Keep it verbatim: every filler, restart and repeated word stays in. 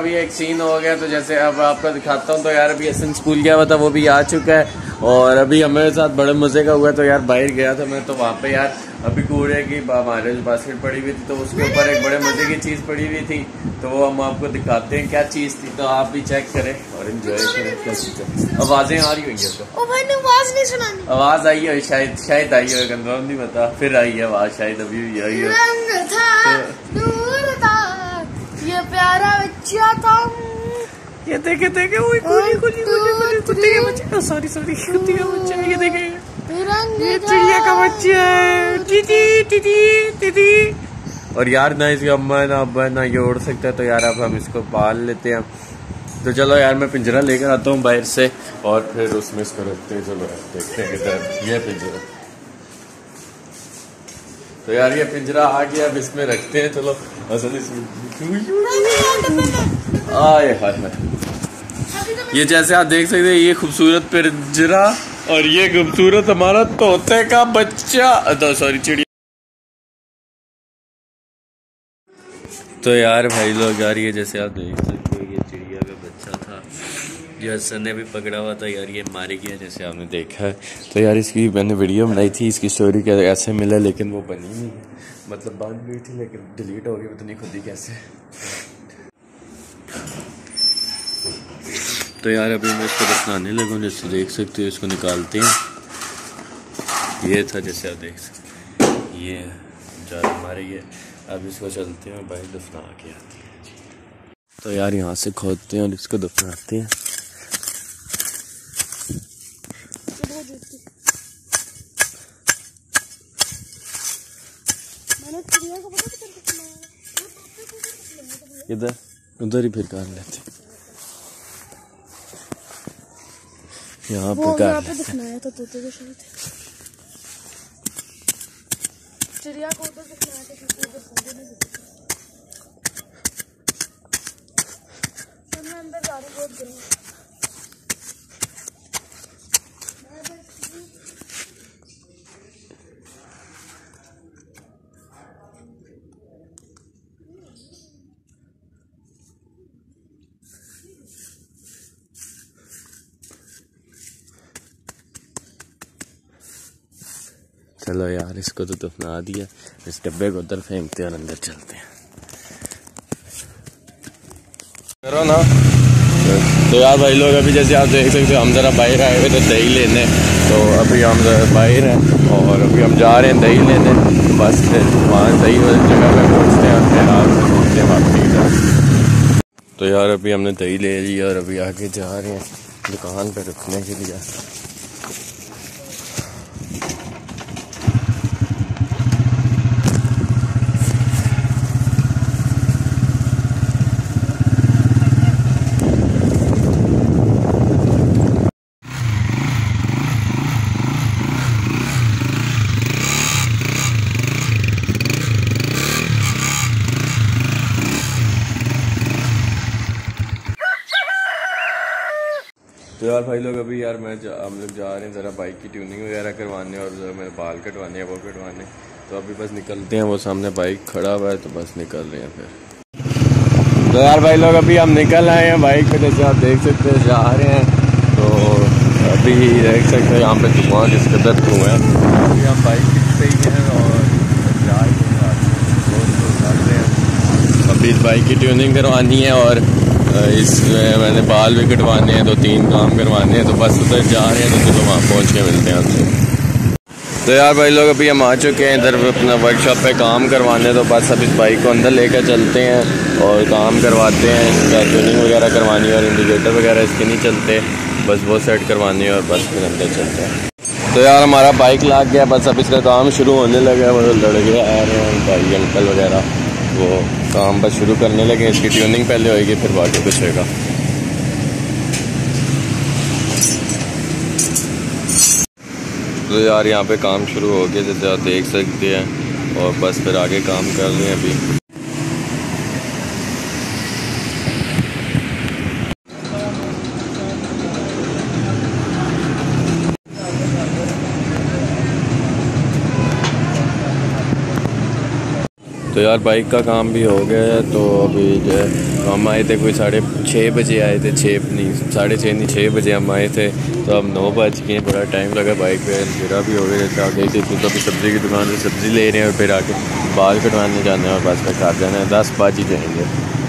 अभी एक सीन हो गया, तो जैसे अब आपको दिखाता हूँ। तो यार अभी एसन स्कूल गया हुआ था, वो भी आ चुका है और अभी हमारे साथ बड़े मज़े का हुआ। तो यार बाहर गया था मैं, तो वहाँ पे यार अभी कूड़े की हमारे जो बास्केट पड़ी हुई थी, तो उसके ऊपर एक बड़े मज़े की चीज़ पड़ी हुई थी, तो वो हम आपको दिखाते हैं क्या चीज़ थी। तो आप भी चेक करें और एंजॉय करें। कैसी आवाज़ें आ रही होंगी आपको? आवाज़ नहीं सुनानी। आवाज़ आई है शायद, शायद आई है, कंफर्म नहीं पता। फिर आई है आवाज़, शायद अभी भी आई है। रंग था, नूर था, ये प्यारा बच्चा था। ये देखे देखे वो कुली कुली कुली कुत्ते का बच्चा, सॉरी सॉरी कुत्ते का बच्चा। ये देखे ये चिड़िया का बच्चा है, टीटी टीटी टीटी। और यार ना इसकी अम्मा ना अब्बा ना ये उड़ सकता है, तो यार अब हम इसको पाल लेते हैं। तो चलो यार मैं पिंजरा लेकर आता हूँ बाहर से और फिर उसमें इसको रखते हैं। चलो यार देखते हैं किधर ये पिंजरा। तो यार ये पिंजरा आ गया, अब इसमें रखते हैं। चलो असल इसमें आए हाय हाय। ये जैसे आप देख सकते हैं ये खूबसूरत पिंजरा और ये खूबसूरत हमारा तोते का बच्चा, तो सॉरी चिड़िया। तो यार भाई लोग यार ये जैसे आप देख सकते हो ये चिड़िया का बच्चा था, जो हसन ने भी पकड़ा हुआ था। यार ये मार गया जैसे आपने देखा है। तो यार इसकी मैंने वीडियो बनाई थी, इसकी स्टोरी क्या ऐसे मिला, लेकिन वो बनी नहीं, मतलब बन गई थी लेकिन डिलीट हो गई, पता नहीं खुद ही कैसे। तो यार अभी मैं इसको दफनाने लगा हूँ, जैसे देख सकते हो इसको निकालते हैं। ये था जैसे आप देख सकते हैं, ये जा हमारे ये। अब इसको चलते हैं भाई दफना के आते हैं। तो यार यहाँ से खोदते हैं और इसको दफनाते हैं। इधर उधर ही फिर कर लेते, यहाँ पे कर लेते। दिखनाया था तोते को, शायद चिड़िया को उधर दिखनाया था, मैं अंदर जा रही हूँ, बहुत गर्म है। चलो यार इसको तो दफना दिया, इस डब्बे को उधर फेंकते हैं और अंदर चलते हैं। करो ना। तो यार भाई लोग अभी जैसे आप देख सकते हो हम ज़रा बाहर आए हुए थे दही लेने, तो अभी हम बाहर हैं और अभी हम जा रहे हैं दही लेने। तो बस फिर वहाँ दही वाली जगह पे पहुँचते हैं, फिर आप पहुँचते हैं वापसी। तो यार अभी हमने दही ले ली और अभी आगे जा रहे हैं दुकान पर रुकने के लिए। तो यार भाई लोग अभी यार मैं हम लोग जा रहे हैं ज़रा बाइक की ट्यूनिंग वगैरह करवाने और मेरे बाल कटवाने हैं वो कटवाने। तो अभी बस निकलते हैं, वो सामने बाइक खड़ा हुआ है तो बस निकल रहे हैं फिर। तो यार भाई लोग अभी हम निकल आए हैं बाइक पे, जैसे आप देख सकते हैं जा रहे हैं। तो अभी देख सकते हैं यहाँ पे धुआं जिस कदर धुआं है। अभी हम बाइक पे ही हैं और जा रहे हैं। अभी इस बाइक की ट्यूनिंग करवानी है और इसमें मैंने बाल भी कटवाने हैं, तो तीन काम करवाने हैं। तो बस उधर जा रहे हैं, तो चलो वहाँ पहुँच के मिलते हैं आपसे। तो यार भाई लोग अभी हम आ चुके हैं इधर अपना वर्कशॉप पे काम करवाने। तो बस अब इस बाइक को अंदर लेकर चलते हैं और काम करवाते हैं। इसका ट्यूनिंग वगैरह करवानी है और इंडिकेटर वगैरह इसके नहीं चलते, बस वो सेट करवानी है और बस फिर अंदर चलते हैं। तो यार हमारा बाइक लग गया, बस अब इसका काम शुरू होने लगा। वो लड़के आ रहे हैं भाई अंकल वगैरह, वो काम बस शुरू करने लगे। इसकी ट्यूनिंग पहले होएगी फिर बाकी कुछ होगा। तो यार यहाँ पे काम शुरू हो गया जैसे आप देख सकते हैं और बस फिर आगे काम कर रहे हैं अभी। तो तो यार बाइक का काम भी हो गया है। तो अभी जो है हम आए थे कोई साढ़े छः बजे आए थे, छः नहीं साढ़े छः नहीं छः बजे हम आए थे। तो अब नौ बज गए, बड़ा टाइम लगा बाइक पे, अंधेरा भी हो गया। जैसे आ गई थी तो अभी सब्ज़ी की दुकान से सब्ज़ी ले रहे हैं और फिर आके बाल कटवाने जाना है और बस फिर घर जाना है, दस बज ही जाएंगे।